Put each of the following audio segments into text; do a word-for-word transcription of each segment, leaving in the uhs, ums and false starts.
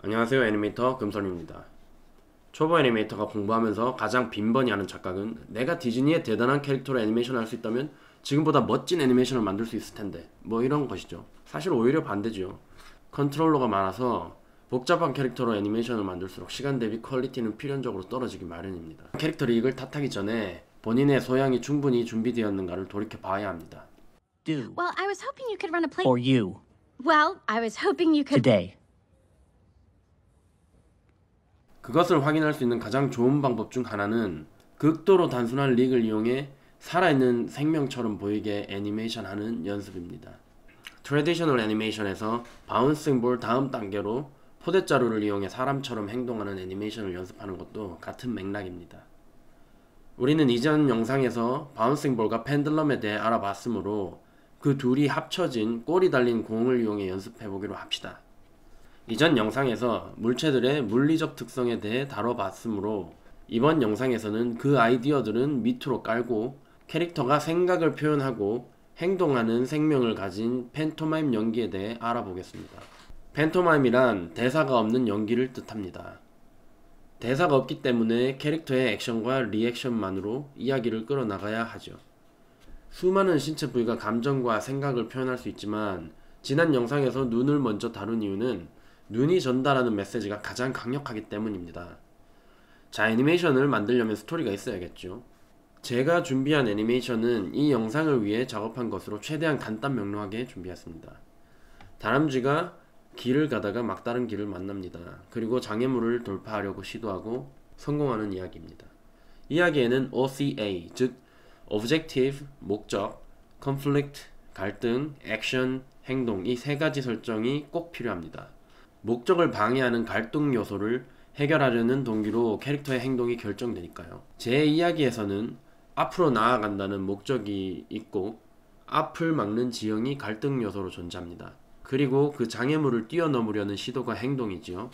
안녕하세요, 애니메이터 금선입니다. 초보 애니메이터가 공부하면서 가장 빈번히 하는 착각은 내가 디즈니의 대단한 캐릭터로 애니메이션을 할 수 있다면 지금보다 멋진 애니메이션을 만들 수 있을 텐데 뭐 이런 것이죠. 사실 오히려 반대죠. 컨트롤러가 많아서 복잡한 캐릭터로 애니메이션을 만들수록 시간 대비 퀄리티는 필연적으로 떨어지기 마련입니다. 캐릭터 리익을 탓하기 전에 본인의 소양이 충분히 준비되었는가를 돌이켜 봐야 합니다. Do Well, I was hoping you could run a play. for you Well, I was hoping you could. today. 그것을 확인할 수 있는 가장 좋은 방법 중 하나는 극도로 단순한 릭을 이용해 살아있는 생명처럼 보이게 애니메이션하는 연습입니다. 트래디셔널 애니메이션에서 바운싱 볼 다음 단계로 포대자루를 이용해 사람처럼 행동하는 애니메이션을 연습하는 것도 같은 맥락입니다. 우리는 이전 영상에서 바운싱 볼과 펜들럼에 대해 알아봤으므로 그 둘이 합쳐진 꼬리 달린 공을 이용해 연습해보기로 합시다. 이전 영상에서 물체들의 물리적 특성에 대해 다뤄봤으므로 이번 영상에서는 그 아이디어들은 밑으로 깔고 캐릭터가 생각을 표현하고 행동하는 생명을 가진 팬토마임 연기에 대해 알아보겠습니다. 팬토마임이란 대사가 없는 연기를 뜻합니다. 대사가 없기 때문에 캐릭터의 액션과 리액션만으로 이야기를 끌어나가야 하죠. 수많은 신체 부위가 감정과 생각을 표현할 수 있지만 지난 영상에서 눈을 먼저 다룬 이유는 눈이 전달하는 메시지가 가장 강력하기 때문입니다. 자, 애니메이션을 만들려면 스토리가 있어야겠죠. 제가 준비한 애니메이션은 이 영상을 위해 작업한 것으로 최대한 간단 명료하게 준비했습니다. 다람쥐가 길을 가다가 막다른 길을 만납니다. 그리고 장애물을 돌파하려고 시도하고 성공하는 이야기입니다. 이야기에는 오씨에이, 즉 Objective, 목적, Conflict, 갈등, Action, 행동 이 세 가지 설정이 꼭 필요합니다. 목적을 방해하는 갈등 요소를 해결하려는 동기로 캐릭터의 행동이 결정되니까요. 제 이야기에서는 앞으로 나아간다는 목적이 있고 앞을 막는 지형이 갈등 요소로 존재합니다. 그리고 그 장애물을 뛰어넘으려는 시도가 행동이지요.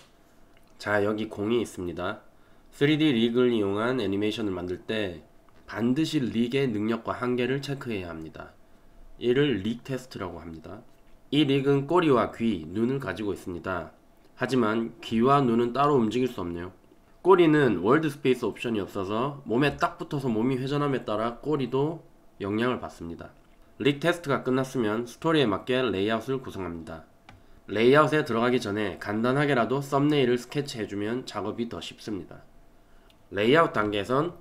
자, 여기 공이 있습니다. 쓰리디 릭을 이용한 애니메이션을 만들 때 반드시 릭의 능력과 한계를 체크해야 합니다. 이를 릭 테스트라고 합니다. 이 릭은 꼬리와 귀, 눈을 가지고 있습니다. 하지만 귀와 눈은 따로 움직일 수 없네요. 꼬리는 월드 스페이스 옵션이 없어서 몸에 딱 붙어서 몸이 회전함에 따라 꼬리도 영향을 받습니다. 릭 테스트가 끝났으면 스토리에 맞게 레이아웃을 구성합니다. 레이아웃에 들어가기 전에 간단하게라도 썸네일을 스케치해주면 작업이 더 쉽습니다. 레이아웃 단계에선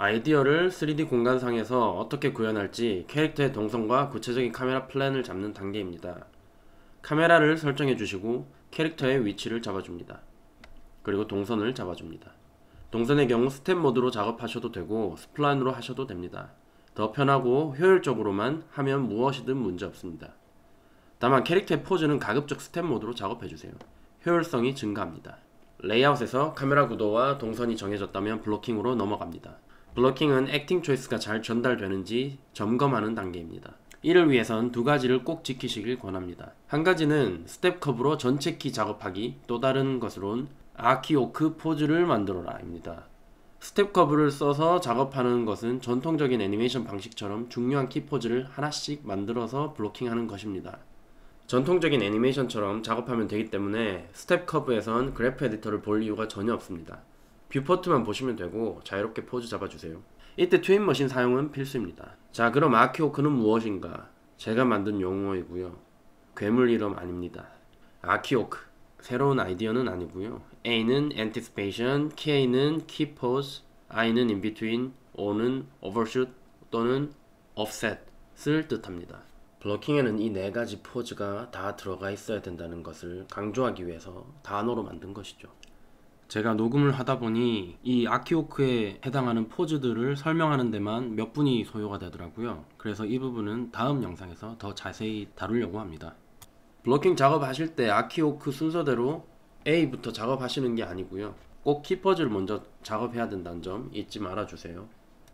아이디어를 쓰리디 공간상에서 어떻게 구현할지 캐릭터의 동선과 구체적인 카메라 플랜을 잡는 단계입니다. 카메라를 설정해 주시고 캐릭터의 위치를 잡아줍니다. 그리고 동선을 잡아줍니다. 동선의 경우 스텝 모드로 작업하셔도 되고 스플라인으로 하셔도 됩니다. 더 편하고 효율적으로만 하면 무엇이든 문제없습니다. 다만 캐릭터의 포즈는 가급적 스텝 모드로 작업해주세요. 효율성이 증가합니다. 레이아웃에서 카메라 구도와 동선이 정해졌다면 블로킹으로 넘어갑니다. 블로킹은 액팅 초이스가 잘 전달되는지 점검하는 단계입니다. 이를 위해선 두 가지를 꼭 지키시길 권합니다. 한 가지는 스텝 컵으로 전체 키 작업하기, 또 다른 것으론 아키오크 포즈를 만들어라 입니다. 스텝 커브를 써서 작업하는 것은 전통적인 애니메이션 방식처럼 중요한 키 포즈를 하나씩 만들어서 블로킹하는 것입니다. 전통적인 애니메이션처럼 작업하면 되기 때문에 스텝 커브에선 그래프 에디터를 볼 이유가 전혀 없습니다. 뷰포트만 보시면 되고 자유롭게 포즈 잡아주세요. 이때 트윈머신 사용은 필수입니다. 자, 그럼 아키오크는 무엇인가? 제가 만든 용어이고요. 괴물 이름 아닙니다. 아키오크, 새로운 아이디어는 아니고요. A는 Anticipation, K는 Key Pose, I는 In Between, O는 Overshoot 또는 Offset을 뜻합니다. 블로킹에는 이 네 가지 포즈가 다 들어가 있어야 된다는 것을 강조하기 위해서 단어로 만든 것이죠. 제가 녹음을 하다 보니 이 아키오크에 해당하는 포즈들을 설명하는 데만 몇 분이 소요가 되더라고요. 그래서 이 부분은 다음 영상에서 더 자세히 다루려고 합니다. 블로킹 작업하실 때 아키오크 순서대로 A부터 작업하시는 게 아니고요. 꼭 키포즈를 먼저 작업해야 된다는 점 잊지 말아주세요.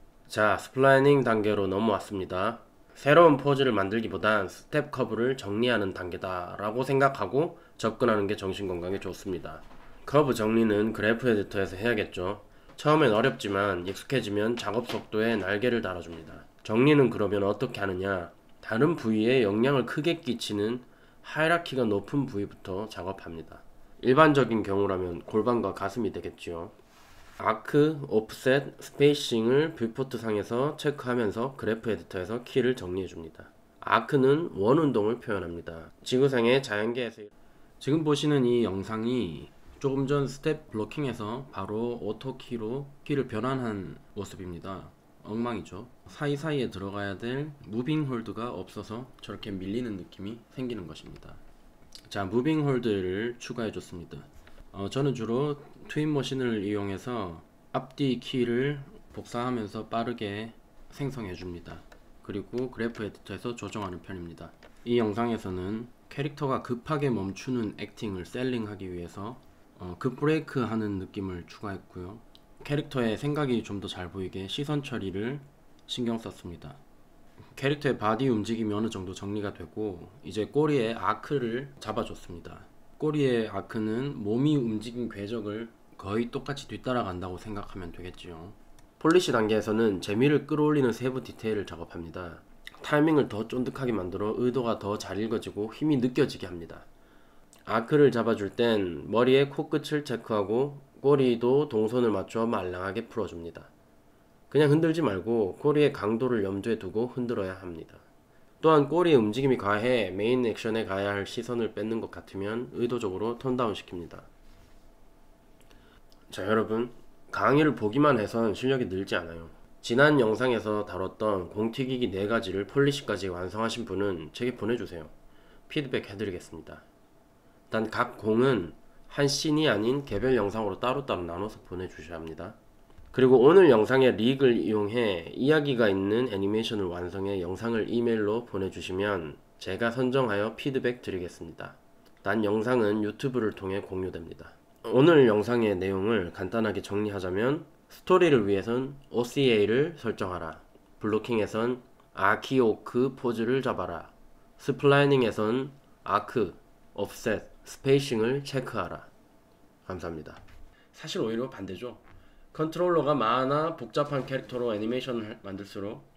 자, 스플라이닝 단계로 넘어왔습니다. 새로운 포즈를 만들기보단 스텝 커브를 정리하는 단계다 라고 생각하고 접근하는 게 정신건강에 좋습니다. 커브 정리는 그래프 에디터에서 해야겠죠. 처음엔 어렵지만 익숙해지면 작업 속도에 날개를 달아줍니다. 정리는 그러면 어떻게 하느냐? 다른 부위에 영향을 크게 끼치는 하이라키가 높은 부위부터 작업합니다. 일반적인 경우라면 골반과 가슴이 되겠지요. 아크, 오프셋, 스페이싱을 뷰포트 상에서 체크하면서 그래프 에디터에서 키를 정리해줍니다. 아크는 원 운동을 표현합니다. 지구상의 자연계에서 지금 보시는 이 영상이 조금 전 스텝 블로킹에서 바로 오토키로 키를 변환한 모습입니다. 엉망이죠. 사이사이에 들어가야 될 무빙 홀드가 없어서 저렇게 밀리는 느낌이 생기는 것입니다. 자, 무빙 홀드를 추가해 줬습니다. 어, 저는 주로 트윈 머신을 이용해서 앞뒤 키를 복사하면서 빠르게 생성해 줍니다. 그리고 그래프 에디터에서 조정하는 편입니다. 이 영상에서는 캐릭터가 급하게 멈추는 액팅을 셀링하기 위해서 어, 급 브레이크 하는 느낌을 추가했고요. 캐릭터의 생각이 좀 더 잘 보이게 시선 처리를 신경 썼습니다. 캐릭터의 바디 움직임이 어느 정도 정리가 되고 이제 꼬리에 아크를 잡아줬습니다. 꼬리의 아크는 몸이 움직인 궤적을 거의 똑같이 뒤따라간다고 생각하면 되겠지요. 폴리시 단계에서는 재미를 끌어올리는 세부 디테일을 작업합니다. 타이밍을 더 쫀득하게 만들어 의도가 더 잘 읽어지고 힘이 느껴지게 합니다. 아크를 잡아줄 땐 머리의 코끝을 체크하고 꼬리도 동선을 맞춰 말랑하게 풀어줍니다. 그냥 흔들지 말고 꼬리의 강도를 염두에 두고 흔들어야 합니다. 또한 꼬리의 움직임이 과해 메인 액션에 가야 할 시선을 뺏는 것 같으면 의도적으로 턴다운 시킵니다. 자, 여러분, 강의를 보기만 해선 실력이 늘지 않아요. 지난 영상에서 다뤘던 공튀기기 네 가지를 폴리시까지 완성하신 분은 제게 보내주세요. 피드백 해드리겠습니다. 단 각 공은 한 씬이 아닌 개별 영상으로 따로따로 나눠서 보내주셔야 합니다. 그리고 오늘 영상의 릭을 이용해 이야기가 있는 애니메이션을 완성해 영상을 이메일로 보내주시면 제가 선정하여 피드백 드리겠습니다. 단 영상은 유튜브를 통해 공유됩니다. 오늘 영상의 내용을 간단하게 정리하자면 스토리를 위해선 오씨에이를 설정하라, 블로킹에선 아키 오크 포즈를 잡아라, 스플라이닝에선 아크, 오프셋, 스페이싱을 체크하라. 감사합니다. 사실 오히려 반대죠. 컨트롤러가 많아 복잡한 캐릭터로 애니메이션을 만들수록